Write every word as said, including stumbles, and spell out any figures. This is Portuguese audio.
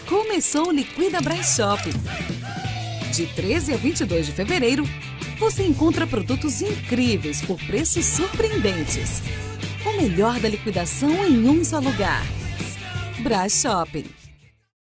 Começou o Liquida Brás Shopping. De treze a vinte e dois de fevereiro, você encontra produtos incríveis por preços surpreendentes. O melhor da liquidação em um só lugar. Brás Shopping.